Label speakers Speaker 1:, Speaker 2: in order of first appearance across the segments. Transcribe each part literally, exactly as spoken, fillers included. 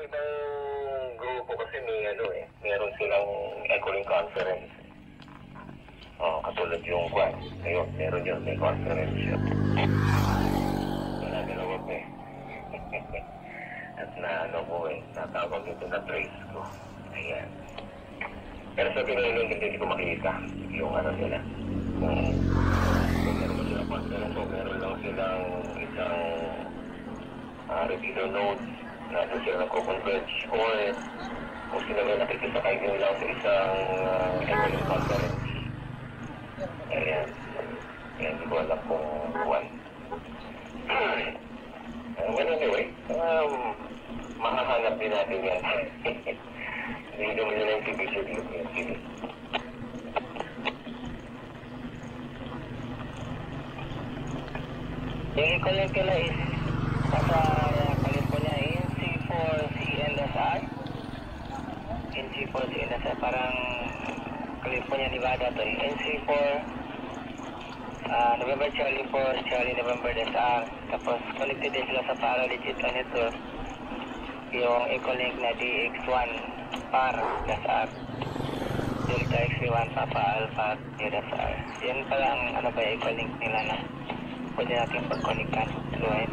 Speaker 1: ibang grupo kasi may ano eh, meron silang Ecolink conference. Oh, katulad yung kwan. Ngayon, meron yun, may conference yun. Wala dalawa pa eh. At na ano ko eh, natawag ito na trace ko. Ayan. Pero sa pinulong, hindi ko makita yung ano nila. Kung meron ba silang conference o meron lang silang isang uh, repeater node na doon sila nagko-converge or kung sila may nakikisakay nyo lang sa isang uh, Ecolink conference. Ayan. Ayan, hindi ko alam kung kuwan. Uh, well, anyway, um, makahanap din natin yan. Hindi naman nila yung T V C D.
Speaker 2: Yung Ecolink nila is sa California N C four C L S R. N C four C L S R, parang California, Nevada to. N C four uh, November Charlie four, Charlie November S R. Tapos connected din sila sa para digital network. Yung Ecolink na D X one par S R. Delta X one Papa Alpha S R. Yan pala ang ano ba yung Ecolink nila na pwede natin pag-connectan. Go ahead.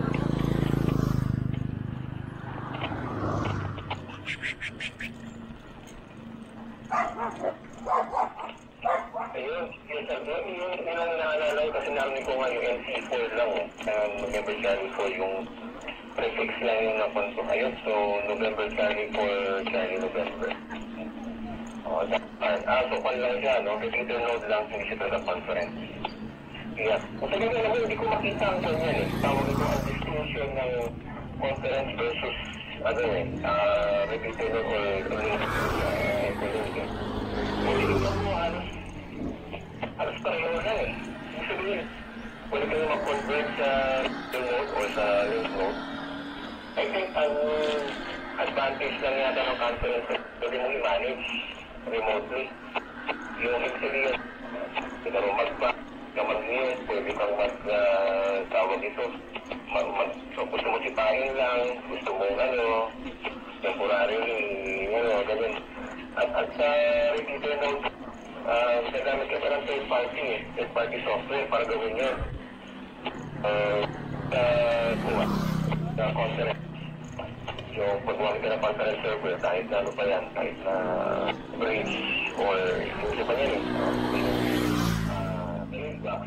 Speaker 1: Ayun, yun sabi, yun, yun ang naalala ko kasi namin ko nga yung N C four lang eh. Um, November Charlie four yung prefix lang yung napunto ngayon. So, November Charlie four, Charlie November. O, dapat. Ah, so pan lang siya, no? Repeater node lang, hindi siya talaga conference. Yeah. Kung sabi ko naman, hindi ko makita ang ganyan eh. Tawag ito ang distinction ng conference versus, ano eh, uh, repeater node or link. Uh, Ecolink eh. Hindi ko mo, halos, halos pareho lang eh. Ibig sabihin, pwede kayo mag-convert sa node or sa link node. I think ang advantage lang yata ng conference, pwede mong i-manage remotely. Yung ibig sabihin, hindi ka mag-back, ka mag-mute, pwede kang mag-tawag ito. Mag, mag, so gusto mo sipahin lang, gusto mo ano, temporarily, ano, ganyan. At, at sa repeater node, uh, nagamit ka pa ng third party eh, third party software para gawin yun. Uh, uh, kuha, sa conference. Yung pag-gawin ka ng conference server, kahit na ano pa yan, kahit na bridge or yung isa pa yan eh. Uh, Mailbox.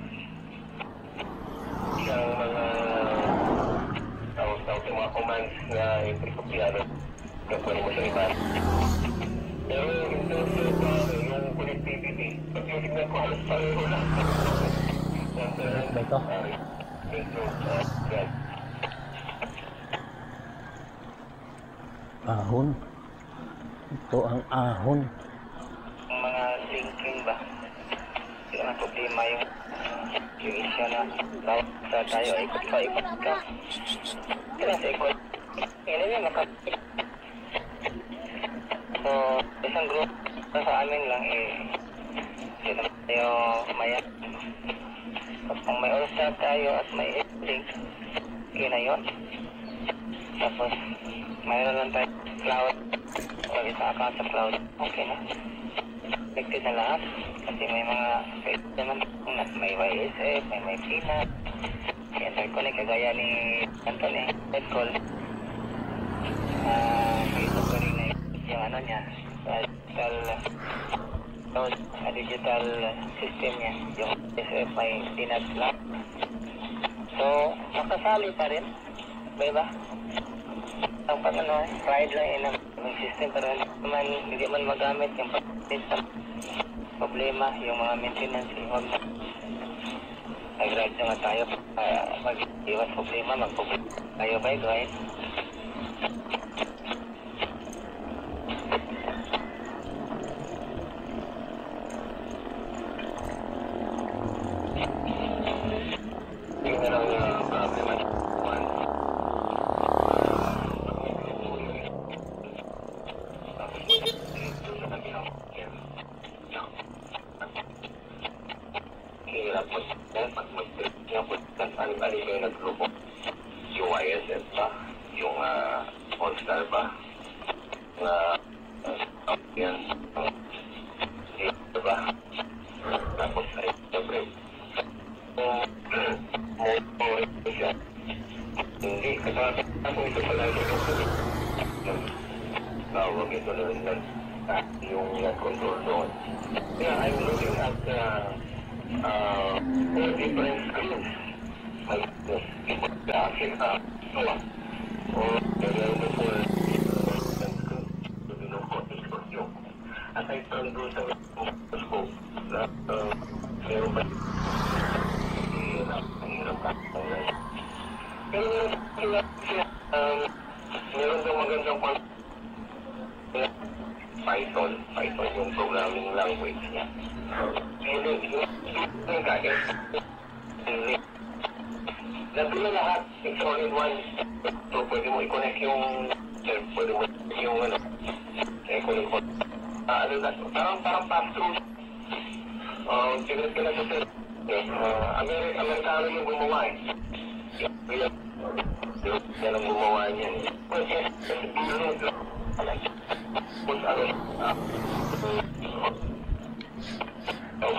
Speaker 1: Isang mga tawag-tawag yung mga commands na ipipapiyano na pwede mo siya iman. Pero in terms of uh, yung connectivity, pag yung tignan ko halos pareho lang.
Speaker 3: Ba ito? Ahon. Ito ang ahon.
Speaker 2: Yung mga linking ba? Hindi naman problema yung yung isya na bawat sa tayo ikot ka, ikot ka. Kaya sa ikot. Yan yun, maka... So, isang group na sa amin lang eh, hindi naman tayo maya. Kung may all-star tayo at may link, yun na yun. Tapos, mayroon lang tayo cloud. Pag isang account sa cloud, okay na. Connected na lahat. Kasi may mga pwede naman may Y S F, may may P-N A T. Interconnect, kagaya ni Anthony, head call. Uh, may ito pa rin na yung ano niya, digital, uh, digital system niya. Yung Y S F may P-N A T lang. So, makasali pa rin. Diba? Ang pag ano, pride lang yun ang system pero hindi man, hindi man magamit yung pag-system. Problema, yung mga maintenance, huwag na. Nag-ride naman tayo para mag-iwas problema, mag-problema tayo ba, right?
Speaker 1: Yung na lang yung problema. Hirap mo pag mag-trip niya po ano-ano yung naglupo yung Y S F ba yung uh, all-star ba dito sa live tawag ito na rin na yung net control doon. Yeah, I'm looking at uh, uh, four different screens. Like this, graphic up. Or there are the four different screens. So, you know, what is for you. Aside from doon sa scope, na uh, meron ba ang hirap ka ng live. Pero meron sila, um, meron daw magandang pang Python, Python yung programming language niya. And then, yung kaya, nandun na lahat, it's all in one. So, pwede mo i-connect yung, pwede mo yung, ano, i-connect mo. Ah, ano na, parang, parang pass-through. Uh, Sinet ka na sa sir. Uh, Amer Amerikano yung gumawa eh. Kaya, yan ang gumawa niya eh. Pwede, kasi bilog lang. Kung ano, ah, oh.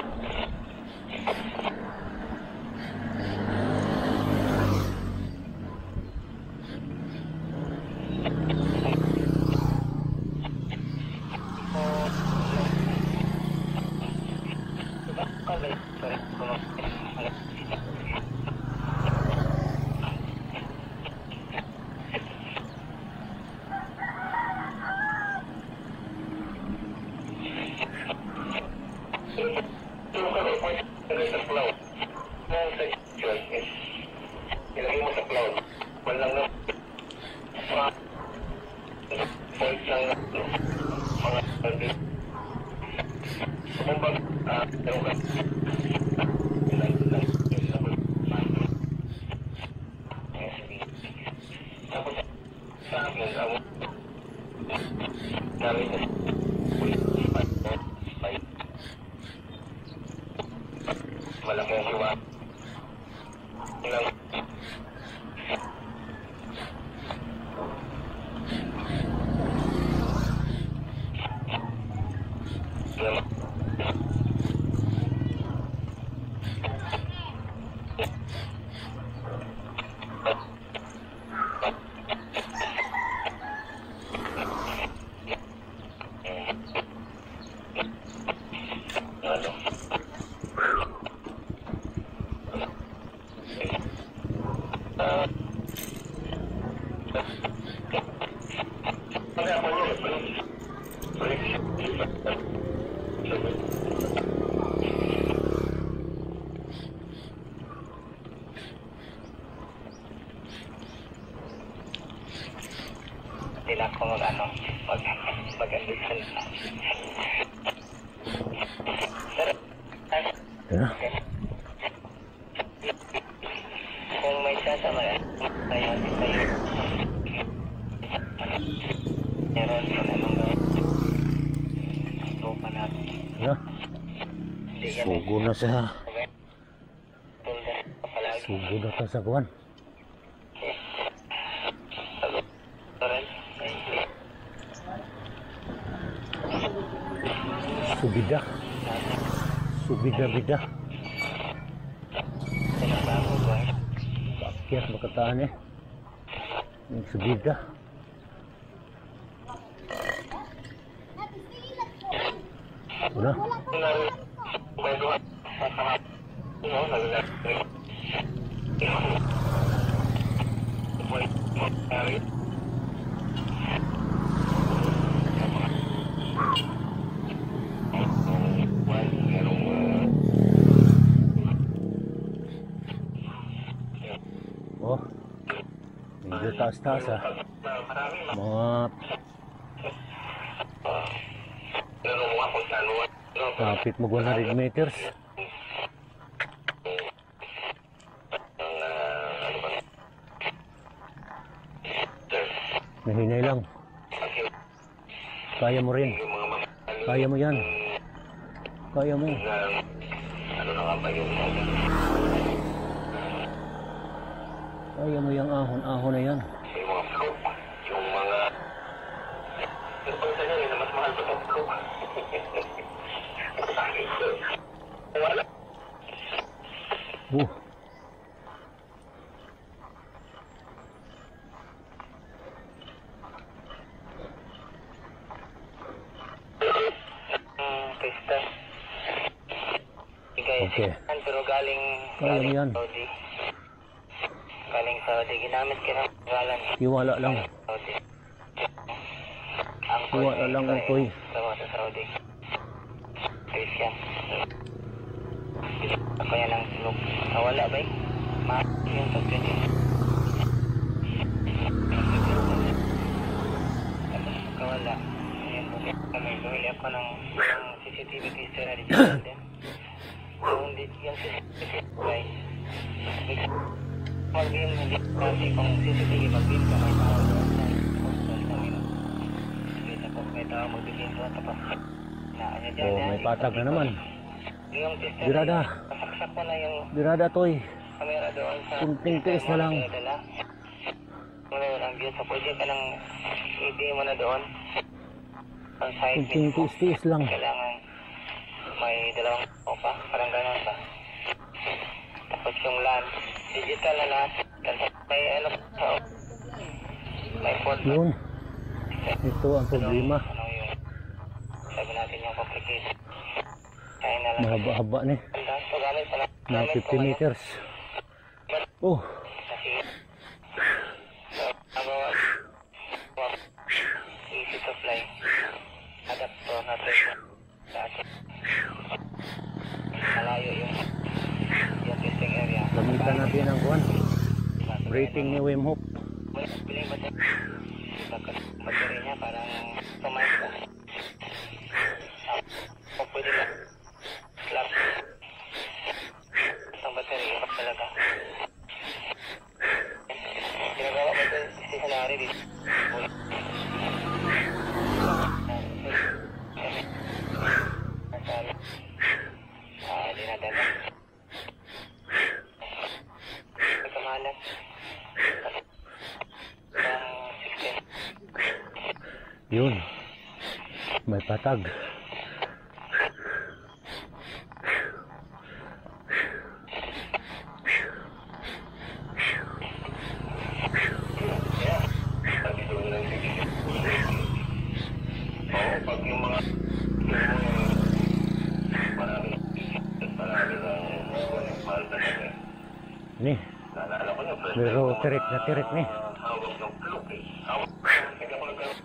Speaker 1: Ilagay mo sa cloud. Walang na mga points lang na mga kung ba meron ka tapos sa akin ang namin na malaki ang hiwa lang sila ko mag-ano, mag-mag-andisan. Kung may sasama, tayo, tayo. Meron yun, anong gawin? Tupa natin.
Speaker 3: Yeah. Sugo na sa... Sugo na ka sa kuwan. Subida. Subida-bida. Bakit makataan eh. Yung subida. Wala. Oh, medyo taas-taas ah. Mga kapit mo one hundred meters. Nahinay lang. Kaya mo rin. Kaya mo yan. Kaya mo.
Speaker 1: Ano na nga ba yun?
Speaker 3: Kaya mo yung ahon-ahon na yan.
Speaker 1: Yung mga flow, yung mga... Yung pagsa niya rin na mas mahal pa sa flow. Wala.
Speaker 3: Uh. Okay.
Speaker 2: Pero galing,
Speaker 3: Kaya mo
Speaker 2: galing
Speaker 3: yan.
Speaker 2: Saudi. Galing Saudi. Ginamit ka ng galan.
Speaker 3: Tiwala lang.
Speaker 2: Saudi. Ang
Speaker 3: Tiwala lang ang toy.
Speaker 2: Sa Saudi. Christian. Ako yan ang tulog. Nawala ba eh? Mahal yung pagkakit. Kawala. Ayan po. Kami gawin ako ng, ng C C T V tester na dito natin. So, hindi yung C C T V guys. Mag-beam, hindi kasi kung C C T V mag-beam ka, may tao doon sa postal kami. Okay, tapos may tao mag-beam doon, tapos na, ano dyan,
Speaker 3: Oh, may patag na naman.
Speaker 2: yung tester,
Speaker 3: Birada.
Speaker 2: pasaksak ko na yung
Speaker 3: Birada toy.
Speaker 2: camera doon sa
Speaker 3: Kunting tiis na lang.
Speaker 2: dala. Wala walang view. So, pwede ka nang i-day mo na doon. Ang side
Speaker 3: Kunting
Speaker 2: mismo.
Speaker 3: tiis-tiis lang.
Speaker 2: Kailangan may dalawang opa. Parang gano'n ba? Tapos yung LAN. Digital na lahat. May ano sa may port.
Speaker 3: Yun. Ito ang problema.
Speaker 2: Ano yung sabi natin yung complication. Kaya na lang.
Speaker 3: Mahaba-haba ni.
Speaker 2: So, gamit sa
Speaker 3: Mga fifty meters. Oh.
Speaker 2: Kasi, so, ako, easy to fly. Adapter na trade dati. Malayo yung, yung testing area.
Speaker 3: Gamitan natin ang kuwan. Rating ni Wim Hof.
Speaker 2: May piling ba tayo? Battery niya parang tumayo ka. O pwede na. Slap. Ang battery, ipak talaga. Ginagawa ba ito stationary dito? Ah, di na dala. May kamalan. Ang sixteen.
Speaker 3: Yun. May patag.
Speaker 1: Oo, pag yung mga marami marami ng mahal na natin.
Speaker 3: Ni.
Speaker 1: Naalala ko yung first
Speaker 3: Pero tirik na tirik ni.
Speaker 1: hawak ng plug eh. Hawak hindi ako nagkaroon.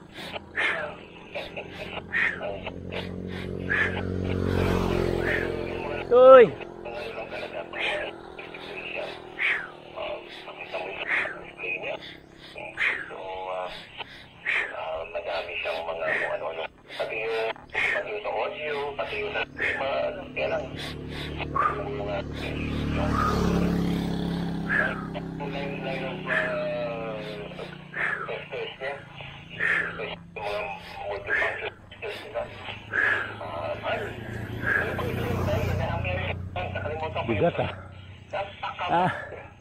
Speaker 3: Uy!
Speaker 1: Ngayon lang talaga ang experience. Makita mo yung display niya. So, ah, ah, madami siyang mga kung ano-ano. Pati yung, pati yung sa audio, pati yung sa mga, ano, kaya lang. Yung mga, yung, yung line, line of, ah, testers niya. Yung mga multifunction testers nila. Ah, ay, ano ba ito yung tayo na ang meron? Nakalimutan ko
Speaker 3: Bigat ah. Ah.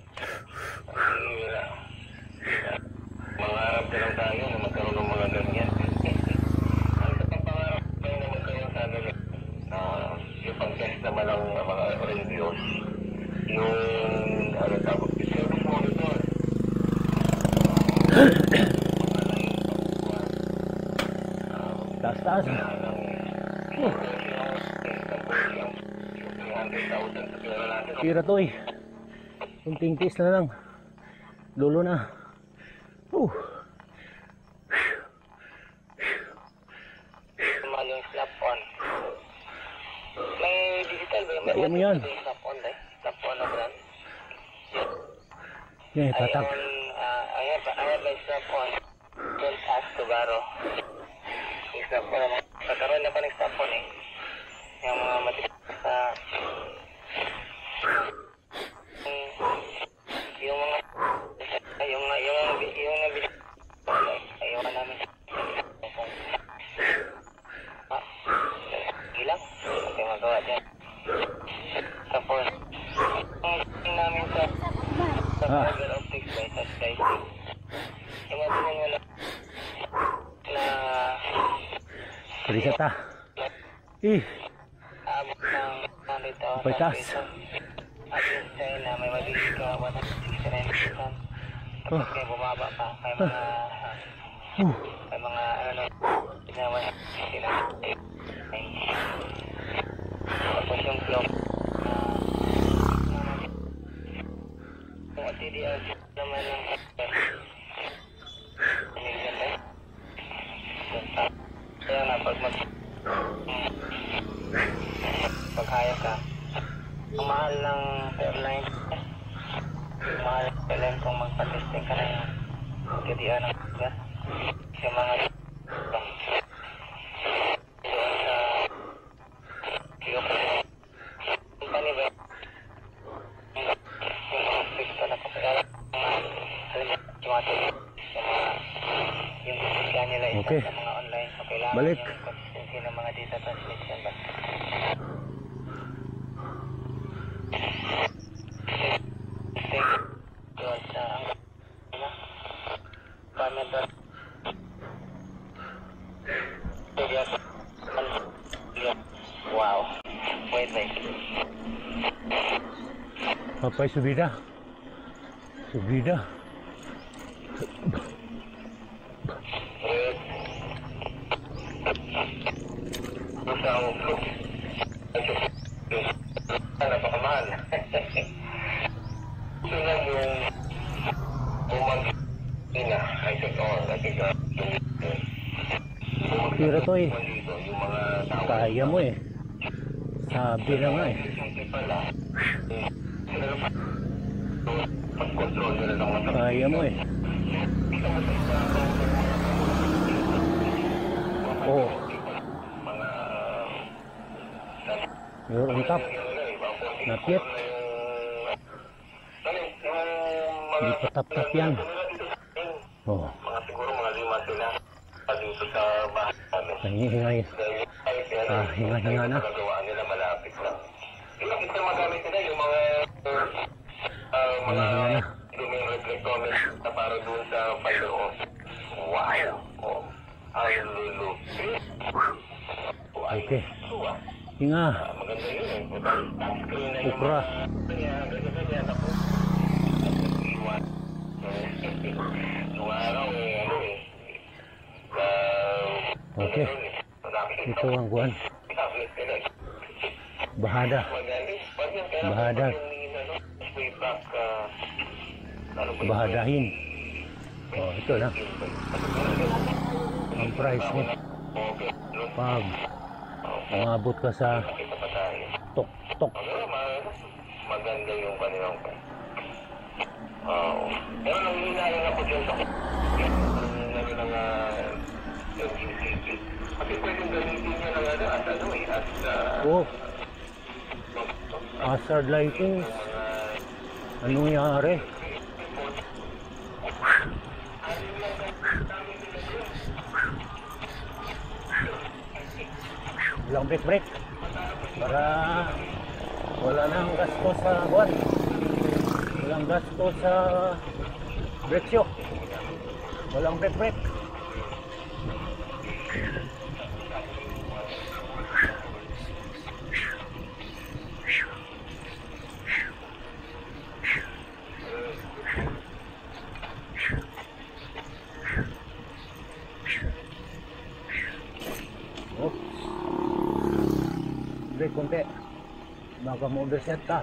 Speaker 1: Hira. Mangarap ka lang tayo na magkaroon ng mga ganyan. Ang sa pangarap tayo na magkaroon sa amin, uh, yung pag-test naman ng mga reviews, yung ano tawag, yung service monitor.
Speaker 3: Taas-taas. Oh, tira to eh. Kunting tiis na lang. Lulo na. Uh.
Speaker 2: Normal yung slap on. May digital ba? May
Speaker 3: Kaya mo yan.
Speaker 2: yung slap on ba? Slap on na brand.
Speaker 3: Yan,
Speaker 2: I
Speaker 3: patag.
Speaker 2: own, uh, I have, I have a slap on. Don't ask Subaru. Yung slap on naman. Nagkaroon na pa ng slap on eh. Yung mga matigas sa... Yung mga... Yung mga... Yung mga... Yung mga... Ayaw ka namin. Ah, gilang. Okay, magawa dyan. Tapos, ang tingin namin sa sa
Speaker 3: Ah.
Speaker 2: fiber optics by sa dicing. Imagine mo na na
Speaker 3: Risata. Eh,
Speaker 2: abot ng one hundred thousand
Speaker 3: Pay taas.
Speaker 2: pesos. At yung China, may mabili ka one hundred sixty-nine percent. Tapos
Speaker 3: Oh.
Speaker 2: kaya bumaba pa. May mga
Speaker 3: uh,
Speaker 2: may mga ano na one hundred sixty-nine. Tapos yung clock na K D R naman ng kaya nga pag mag pagkaya ka ang mahal ng airline mahal ng airline kung magpa-testing ka ng K D R ng gas yung mga doon sa yung company ba yung pista na kapagala halimbawa yung mga nila isa
Speaker 3: Okay.
Speaker 2: sa mga online so kailangan
Speaker 3: Balik.
Speaker 2: yung consistency ng mga data transmission ba doon sa ano comment doon wow wait wait
Speaker 3: Papay subida. Subida.
Speaker 1: Basta ang flow. Napakamahal. Ito lang yung bumag-ina. I think, oh, I think, uh,
Speaker 3: Pero to eh.
Speaker 1: dito, yung mga tao.
Speaker 3: Kaya mo eh. Sabi na nga eh.
Speaker 1: Pala, sila lang pag-control nila ng mata.
Speaker 3: Kaya mo eh. Oh.
Speaker 1: Mga
Speaker 3: You're on top. Not yet. Hindi pa tap-tap yan. Oh.
Speaker 1: Mga siguro mga lima sila dito sa bahay namin.
Speaker 3: Hingay. Ah, hinga-hinga na.
Speaker 1: Nagawaan nila malapit lang. Yung kita magamit nila yung mga uh, mga
Speaker 3: Hinga-hinga na.
Speaker 1: luming reflectometer na para doon sa fire off. Wow! Oh, ang lulu.
Speaker 3: Okay. Hinga.
Speaker 1: Maganda yun eh. Screen na yung
Speaker 3: Ukra.
Speaker 1: kanya, ganyan-ganyan ako. Iwan. Nung araw eh, ano eh. Uh,
Speaker 3: Okay. Ito ang kuhan. Bahada. Bahada. Bahadahin. Oh, ito na. Ang price mo. Pag umabot ka sa tok-tok.
Speaker 1: Maganda yung kanilang Oo. Pero nangyayari ako dyan sa ano ng L G C T. Kasi pwedeng gamitin niya ng ano at ano eh at
Speaker 3: Oh. Hazard lighting. Anong nangyari? Walang break-break. Para wala nang gasto sa buwan. Walang gasto sa brake shock. Walang break-break. Oops. Break konti. Baka mo-overset ka.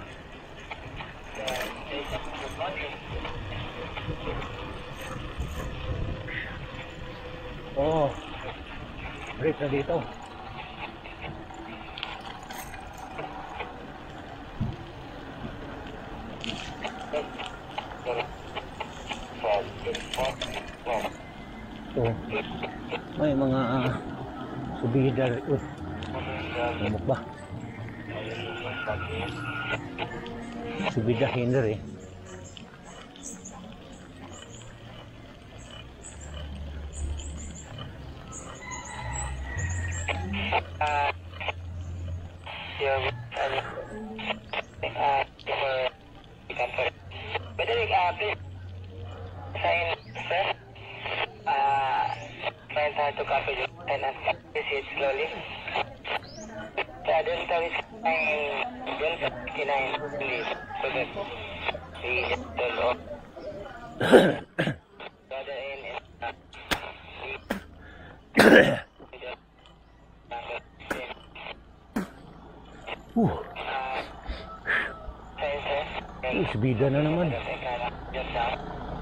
Speaker 3: Oh, break na dito. Oh, may mga uh, subida. Uh, Lumok ba? Subida hinder eh.
Speaker 2: Uh, your uh, uh, for but then uh, please sign sir uh find hard to copy the and this it slowly the other stuff is fine don't fifty-nine please so that we just don't off the other end is uh,
Speaker 3: Uh. Uh, subida na naman.
Speaker 2: down.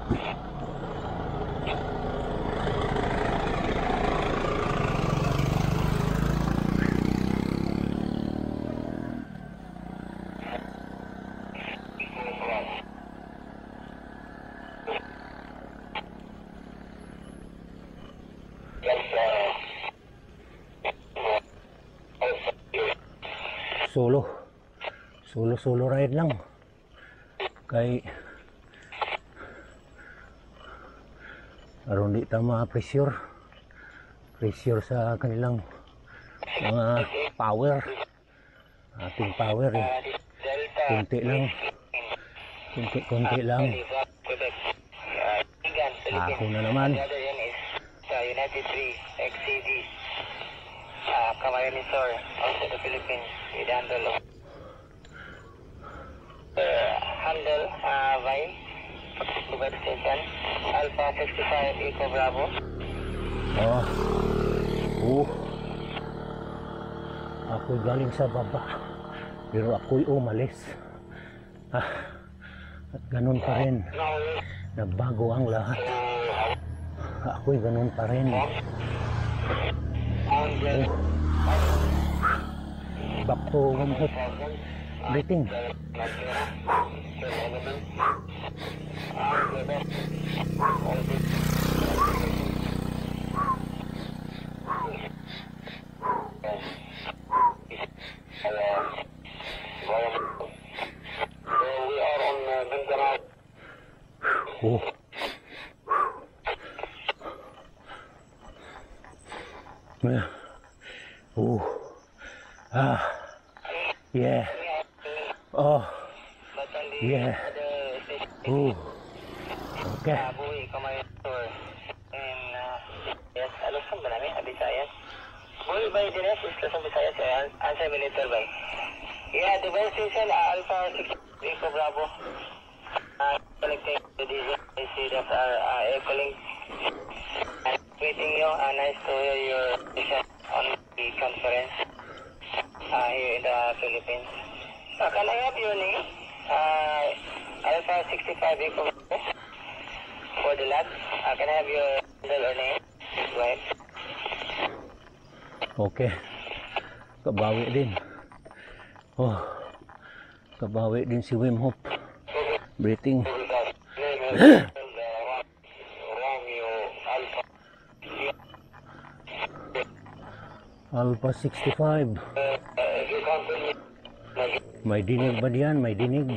Speaker 3: Solo. Solo solo ride lang. Kay aron di ta ma-pressure. Pressure sa kanilang mga power. Ating power eh. Kunti lang. Kunti-kunti lang. Ako na naman.
Speaker 2: United three X C D uh, Camarines Resort, also the Philippines, with handle of uh, handle uh, by Dubai Station, Alpha sixty-five Eco Bravo.
Speaker 3: Oh. Oh. Ako'y galing sa baba. Pero ako'y umalis. Ah. At ganun pa rin. Nagbago ang lahat. Ako'y ganun pa rin. Oh. Back to one hot breathing. Oh. Yeah. Oh. Ah. Yeah. Oh. Yeah. Oh. Okay.
Speaker 2: And uh, yes, alusan ba namin? Abisayas. Boy, by the rest, is Luzon, Visayas. Answer me later, by. Yeah, the best station, uh, Alpha six Eco Bravo. Uh, connecting to the D J that are uh, air calling. Meeting you, uh, nice to hear your vision on the conference uh, here in the Philippines. Uh, can I have your name? Uh, Alpha sixty-five Eco for the lab. Uh, can I have your handle or name? Go ahead.
Speaker 3: Okay. Kabawi din. Oh. Kabawi din si Wim Hof. Breathing. Alpha sixty-five. May dinig ba diyan? May dinig.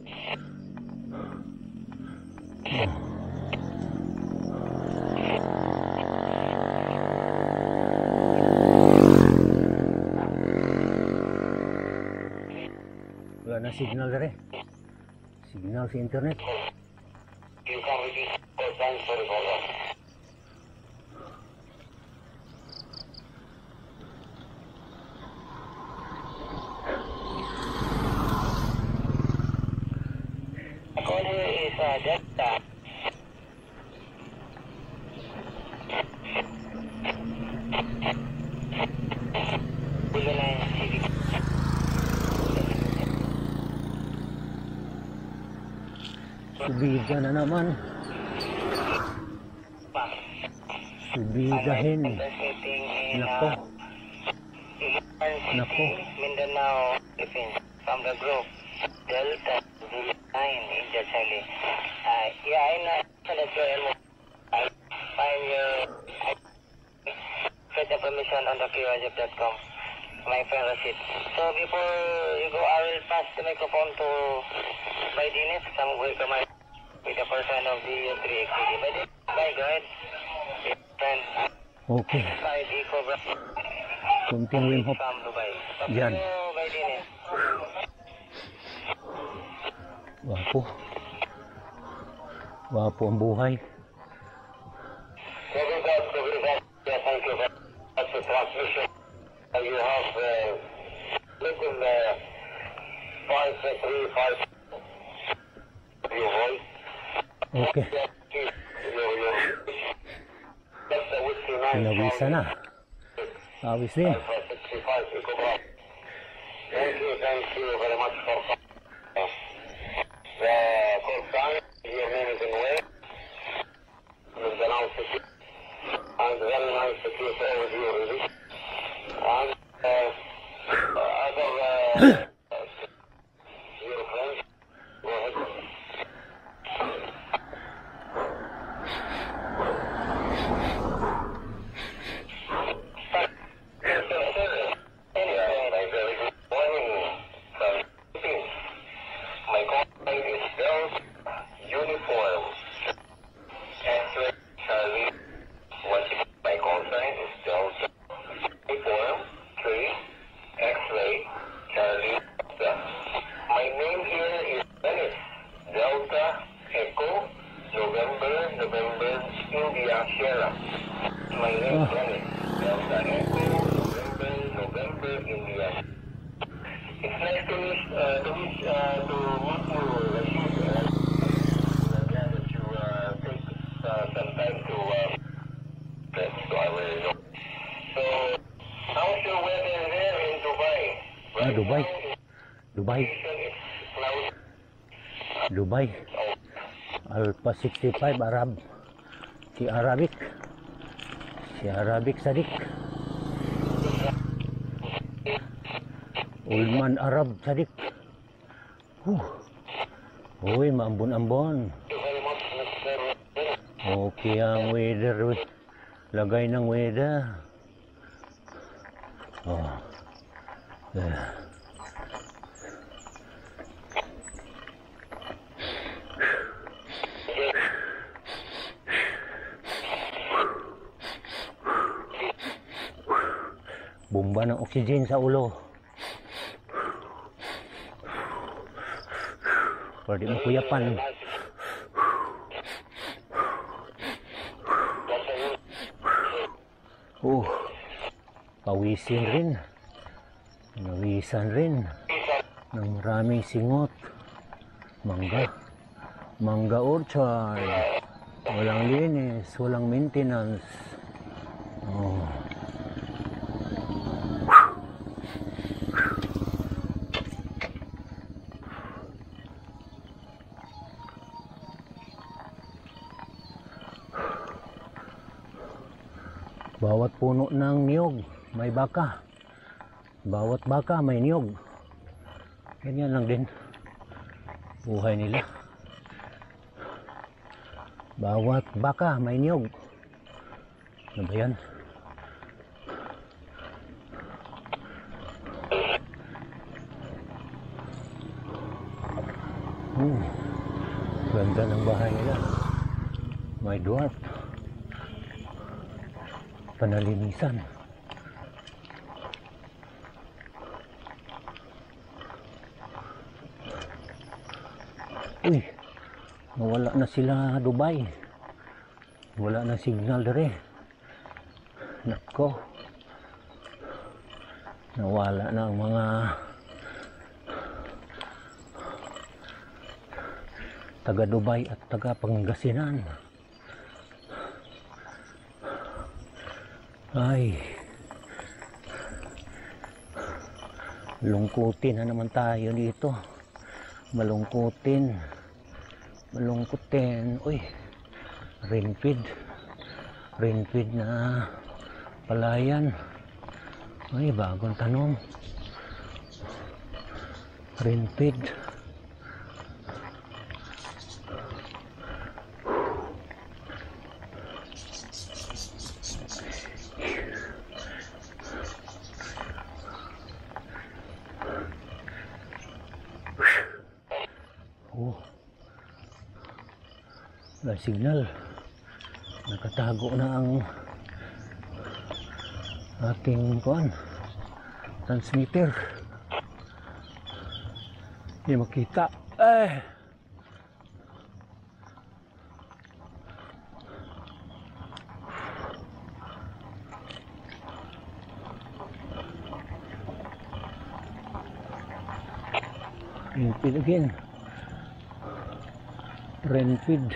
Speaker 3: Wala na signal dere. Signal sa internet.
Speaker 2: Delta.
Speaker 3: Subiga na naman. Subigahin. Nako. Nako.
Speaker 2: Mindanao, Philippines. From the group Delta nine India Charlie. Uh, yeah, I know that you're I find your get the permission on the Q R J dot com. My friend Rashid. So before you go, I will pass the microphone to by Dinis. Some will come with the person of the three X C D. By Dinis, bye, go ahead. Friend.
Speaker 3: Okay.
Speaker 2: By the Cobra.
Speaker 3: Kunting Wim Hof.
Speaker 2: From Dubai.
Speaker 3: Yan.
Speaker 2: By Dinis.
Speaker 3: Wapo. Wapo ang buhay.
Speaker 1: Thank you very much for transmission. You have uh, little uh, five three five your voice.
Speaker 3: Okay. Pinawisa na. Awis din.
Speaker 1: Thank you, thank you very much for uh, the call sign. Your name is in And very nice to see all of you, really. And uh, uh, other uh, your friends, go ahead.
Speaker 3: Ah, Dubai. Dubai. Dubai. Alpha sixty-five Arab. Si Arabic. Si Arabic Sadik. Ulman Arab Sadik. Huh. Uy, maambon-ambon. Okay ang weather. Lagay ng weather. Oh. Yeah. Bomba ng oxygen sa ulo. Para di makuyapan. Oh, pawisin rin. Nawisan rin ng maraming singot. Mangga. Mangga orchard. Walang linis, walang maintenance. Oh. Bawat puno ng niyog may baka. Bawat baka may niyog. Ganyan lang din buhay nila. Bawat baka may niyog. Ano ba yan? Hmm. Ganda ng bahay nila. May dwarf. Panalinisan. Uy, nawala na sila Dubai. Wala na signal dere. Nako. Nawala na ang mga taga Dubai at taga Pangasinan. Ay, lungkutin na naman tayo dito. Malungkutin. Malungkutin. Uy, rainfeed. Rainfeed na palayan. Ay, bagong tanong. Rainfeed. Oh, may signal. Nakatago na ang ating kuan transmitter. Hindi makita. Eh, rainfeed again. Rainfeed.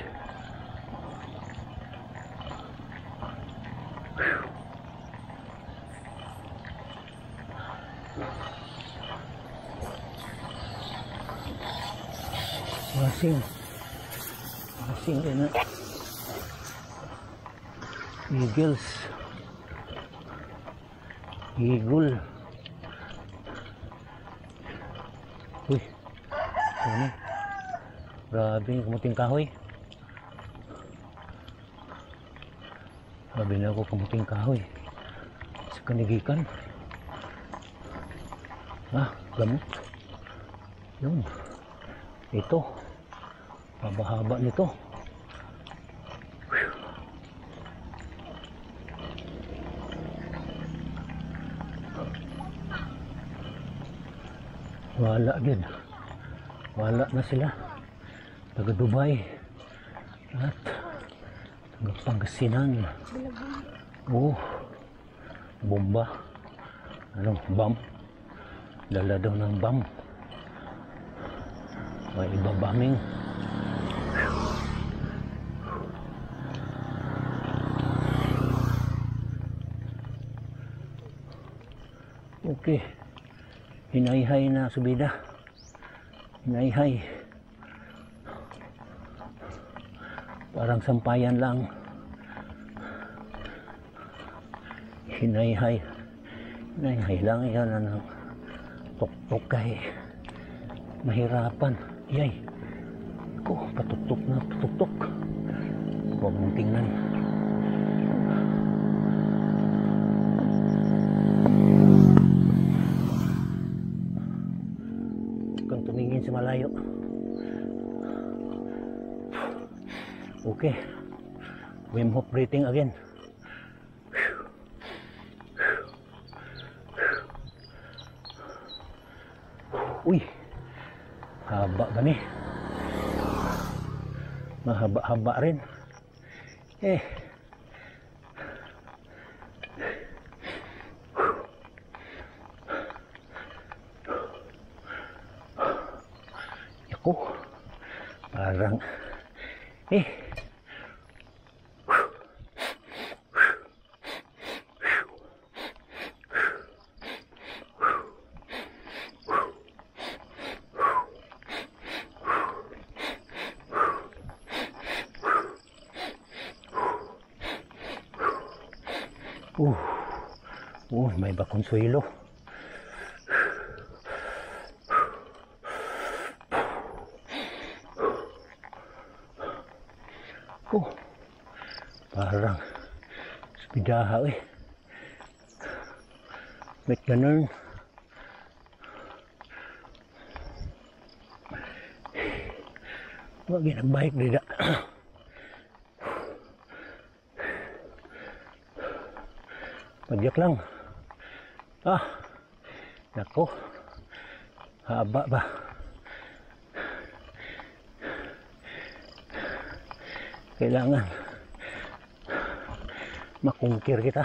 Speaker 3: Masing. Masing din na. Eagles. Eagle. Uy, ano? Grabe yung kamuting kahoy. Sabi na ako kamuting kahoy. Sa kanigikan. Ah, gamot. Yun. Ito. Haba-haba nito. Wala din. Wala na sila. Taga Dubai at taga Pangasinan. Oh, bomba. Anong bomb? Dala daw ng bomb. May iba bombing. Okay. Hinayhay na subida. Hinayhay. Parang sampayan lang. Hinayhay. Hinayhay lang yan. Ano, tok-tok kay. Mahirapan. Yay. Ako, patutok na patutok. Huwag mong tingnan. Kung tumingin sa malayo. Okay. Wim Hof breathing again. Uy. Haba gani. Mahaba-haba rin. Eh. Ako. Parang eh. Uh, uh, may bakonsuelo. Oh, parang spidaha eh. Ba't ganun? Wag ginagbaik dida. Pagyak lang. Ah, nako. Haba ba? Kailangan makungkir kita.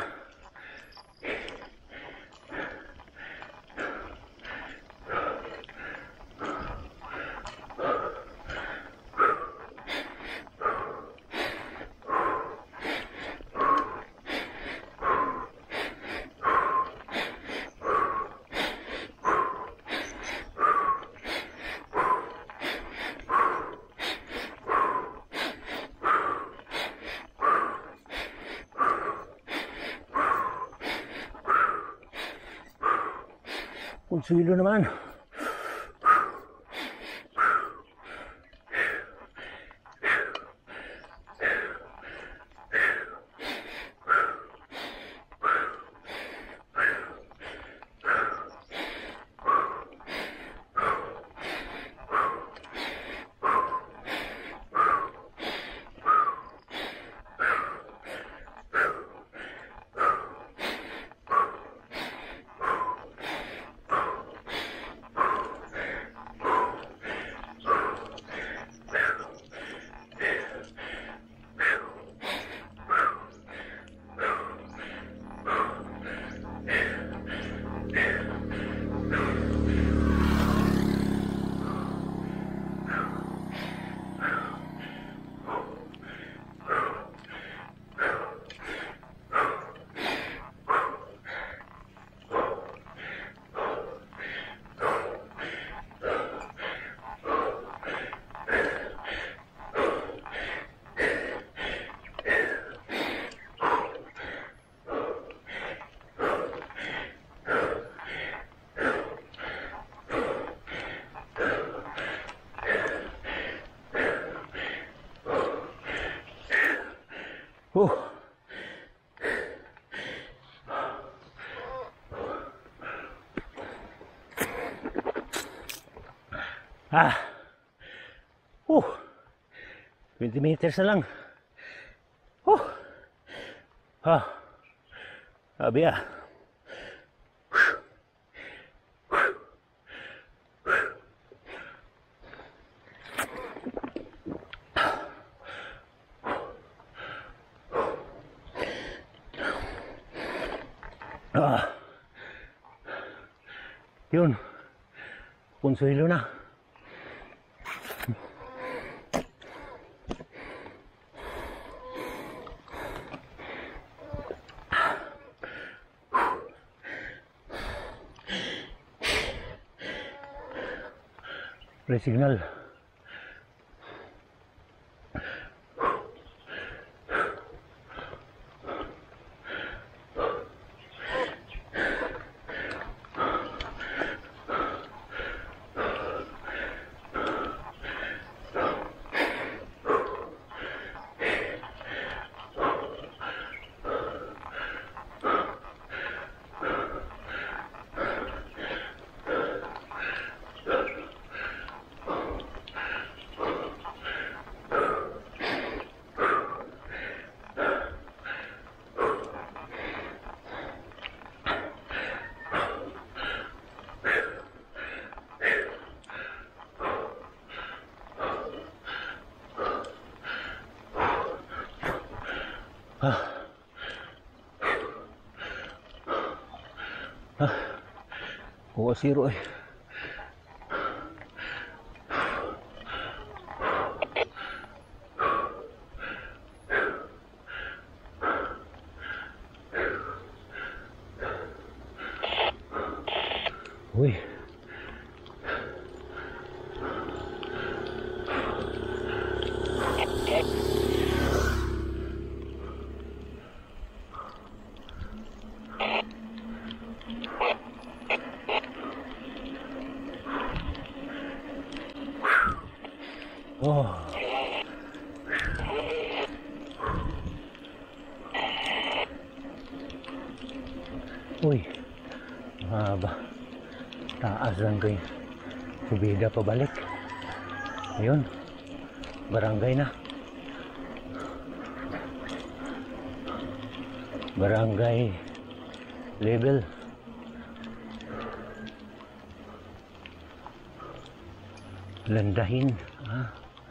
Speaker 3: Konsuelo naman. Ah. Uh. twenty meters na lang. Uh. Ah. Sabi ah. Ah. Yun. Konsuelo na. Pre signal. Ah. Ah. Kuha zero eh. Uy. Oh. Uy. Mahaba. Taas lang ko yung subida pabalik. Ayun. Barangay na. Barangay level. Landahin. Ah.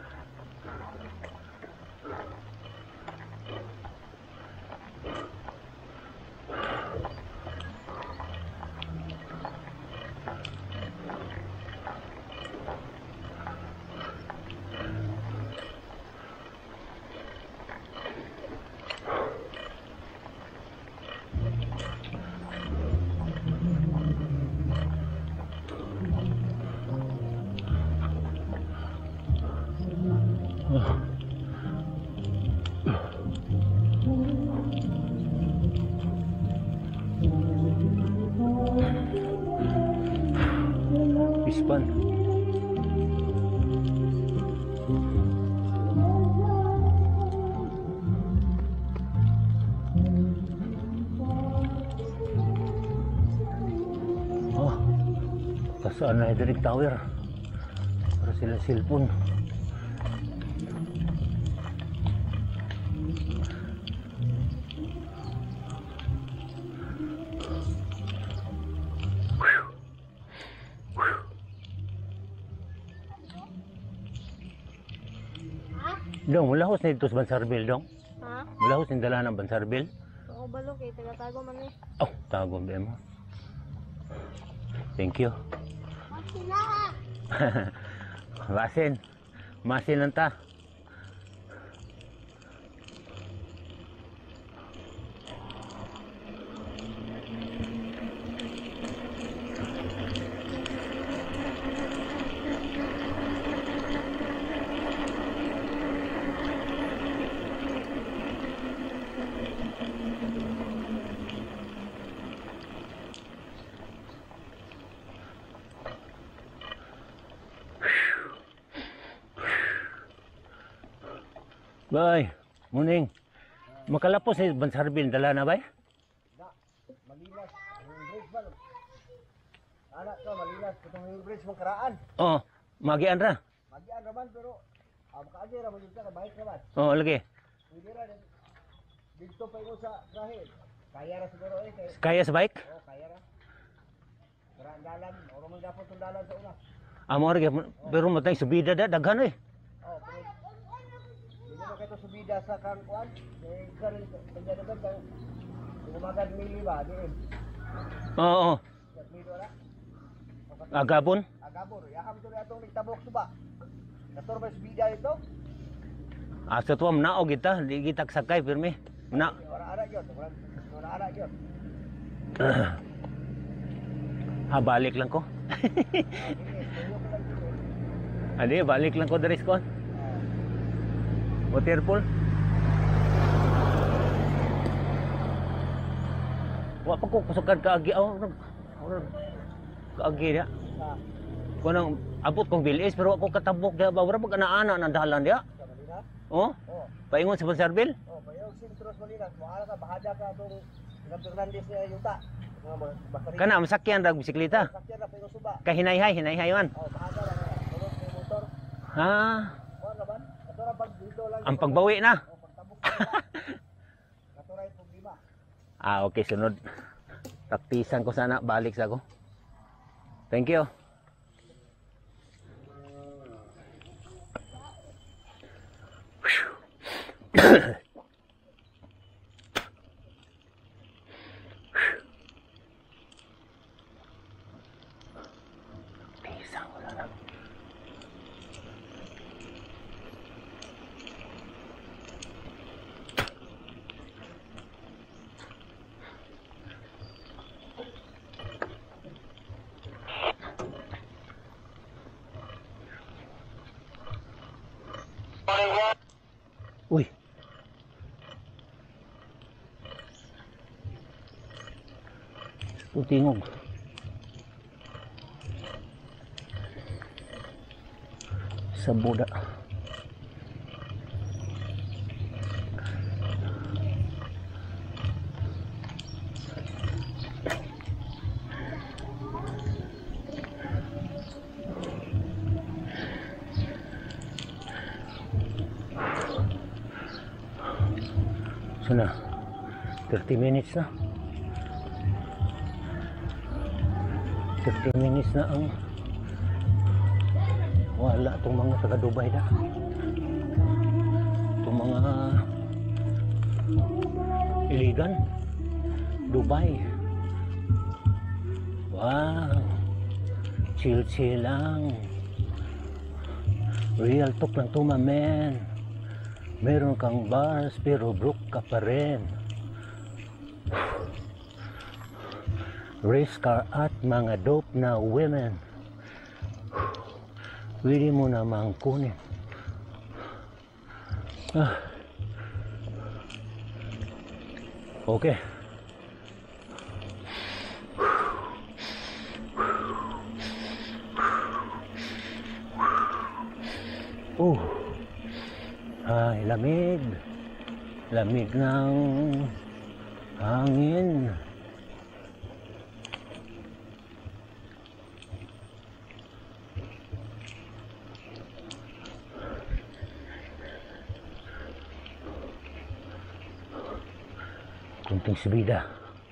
Speaker 3: Pispan. Oh, kasaan na Hydric Tower para sila cellphone. Dong, mulahos na dito sa Bansarbil, dong.
Speaker 4: Ha?
Speaker 3: Mulahos na dala ng Bansarbil.
Speaker 4: Ako balok eh, taga-tago man eh.
Speaker 3: Oh, tago ba mo? Thank you. Masin. Masin lang ta. Bay, muning. Makalapos sa Bansarbil, dala na bay?
Speaker 5: Malilas, yung bridge ba? Anak ko, malilas, itong yung bridge mong karaan.
Speaker 3: Oh, Magian ra.
Speaker 5: Magian raman pero ah makaagi ra mo jud ka bike raman.
Speaker 3: Oh, lagi.
Speaker 5: Pwede ra dito pa mo sa trahe. Kaya ra siguro eh kay
Speaker 3: Kaya sa bike?
Speaker 5: oh kaya ra. Para dalan oro man gapon tong dalan sa una.
Speaker 3: Amo ra gyud, pero matay subida da daghan eh.
Speaker 5: Oh, pero hindi mo kayo subida sa kangkuan. Eh karon pagdadagan ka. Umagad mili ba diin.
Speaker 3: Oo.
Speaker 5: Mili wala.
Speaker 3: Agabon.
Speaker 5: Agabon, yaham to atong nagtabok suba. Nator ba subida ito?
Speaker 3: Asa tuwa mnaog kita, di kita sakay pirmi. Na.
Speaker 5: Ora ara gyud, ora ara gyud.
Speaker 3: Ha balik lang ko. Adi balik lang ko dari skon. Waterpool. Wa pa ko kusukan kaagi aw. Kaagi dia. Kunang abot kong bilis pero ako katabok dia ba wala pag ana na dalan dia. Oh?
Speaker 5: Oh.
Speaker 3: Paingon sa Bansarbil?
Speaker 5: Oh, bayo sintros Malinas, moala ka bahada ka tong Fernandez na yuta. Mga bakari.
Speaker 3: Kana masakyan ra bisikleta.
Speaker 5: Sakyan na pero suba.
Speaker 3: Kahinay-hay, hinay-hay man.
Speaker 5: Oh, bahada ra na. Tulog sa motor.
Speaker 3: Ha,
Speaker 5: Kuan ra ba? Ato ra pag dito lang.
Speaker 3: ang pagbawi na.
Speaker 5: Oh, pagtabok. Ato ra yung problema.
Speaker 3: Ah, okay, sunod. Taktisan ko sana, balik sa ako. Thank you. Taktisan ko sana. Uy. Putingog. Sa buda. Sana thirty minutes na. thirty minutes na ang wala itong mga taga Dubai na. Itong mga iligan Dubai. Wow, chill chill lang, real talk lang to my man. Meron kang bars pero broke ka pa rin. Race car at mga dope na women. Pwede mo namang kunin. Ah. Okay. Oh. Ay, lamig. Lamig ng hangin. Kunting subida.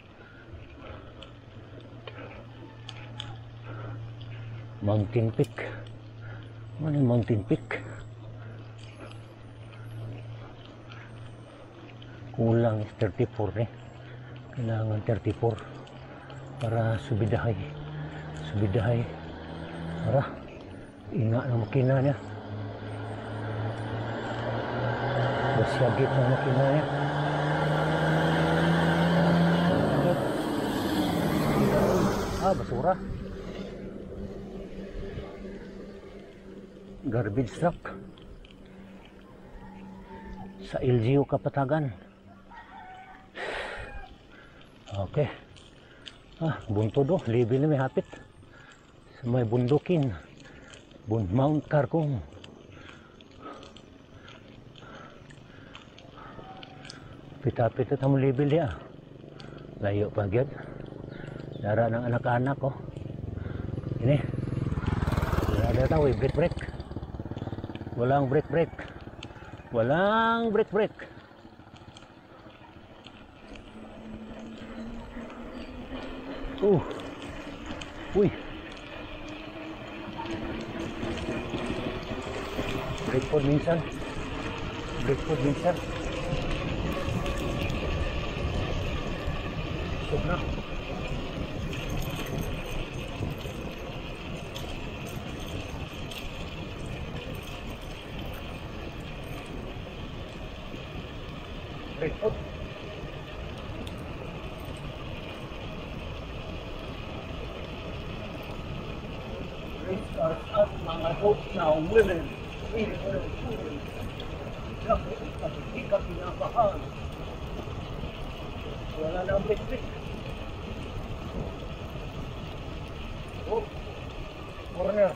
Speaker 3: Mountain Peak. Mana yung Mountain Peak? Kulang thirty-four eh. Kailangan thirty-four para subidahay. Subidahay. Para inga ng makina niya. Basyagit ng makina niya. Ah, basura. Garbage truck. Sa L G U Kapatagan. Okay. Ah, bunto do. Libil na may hapit. Sa may bundukin. Bund Mount Karkong. Pita-pita tamo libil ya. Layo pa gyud. Dara ng anak-anak ko. Ini. Ada tahu eh, break break. Walang break break. Walang break break. Uh. Uy. Break po minsan. Break po minsan. Sobra. Break po. Race cars at mga hope na women. Hindi ko lang tuloy. Bakit hindi ka pinabahan? Wala na ang break-break. Oh, corner.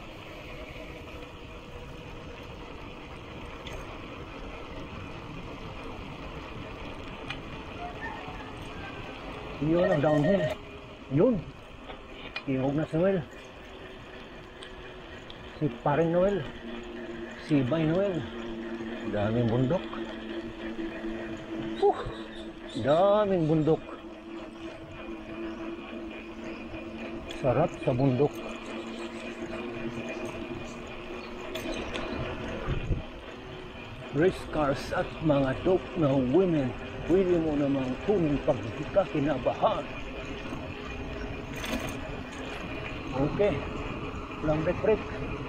Speaker 3: Yun ang downhill. Yun. Tingog na si Noel. Si Paring Noel. Si Bay Noel. Daming bundok. Uh, daming bundok. Sarap sa bundok. Race cars at mga dope na women. Pwede mo namang kunin pag di ka kinabahan. Okay. Walang break-break.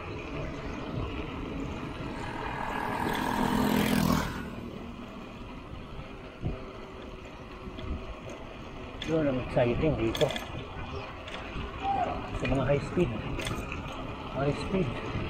Speaker 3: Yun ang exciting dito. Sa mga high speed. High speed.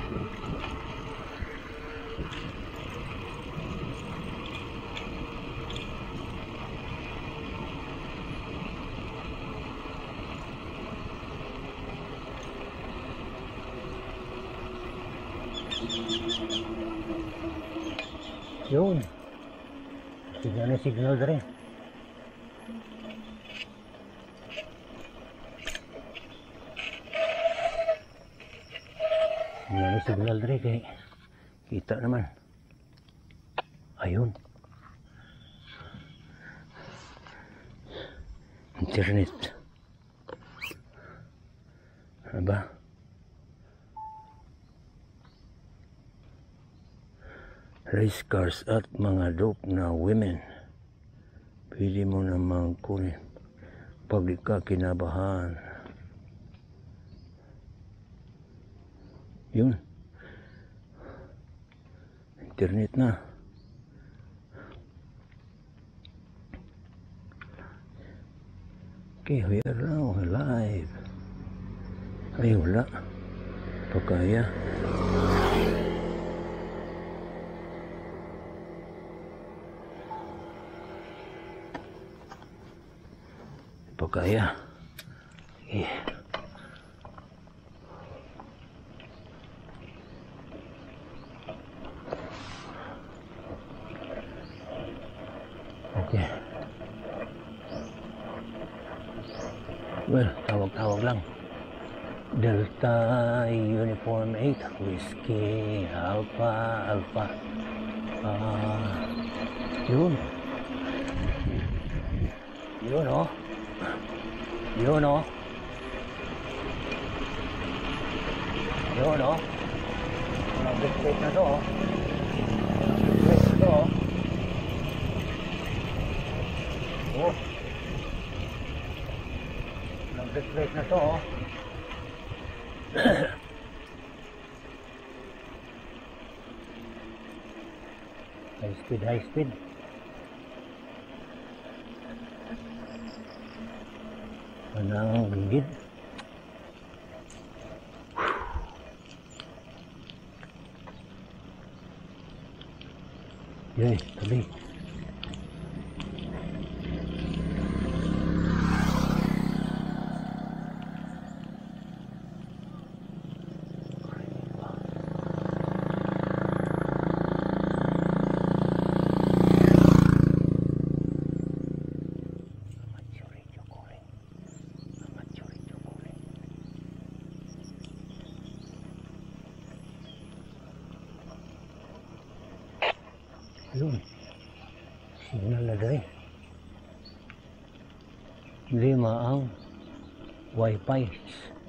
Speaker 3: Yun. Signal na signal na rin. Signal na signal na rin kaya kita naman. Ayun. Internet. Ano ba? Race cars at mga dope na women. Pwede mo namang kunin pag di ka kinabahan. Yun. Internet na. Okay, we are now live. Ay, wala. Pagkaya. Pagkaya. Okay. Okay. Well, tawag-tawag lang. Delta Uniform eight Whiskey Alpha Alpha. Ah, yun. Yun oh. Yun oh. Yun oh. Mag-break na to oh. Break na to oh. Oh. Mag-break na to oh. High speed, high speed. Manang gigit. Yay, tabi. Yun. Signal na dahil. Lima ang wifi.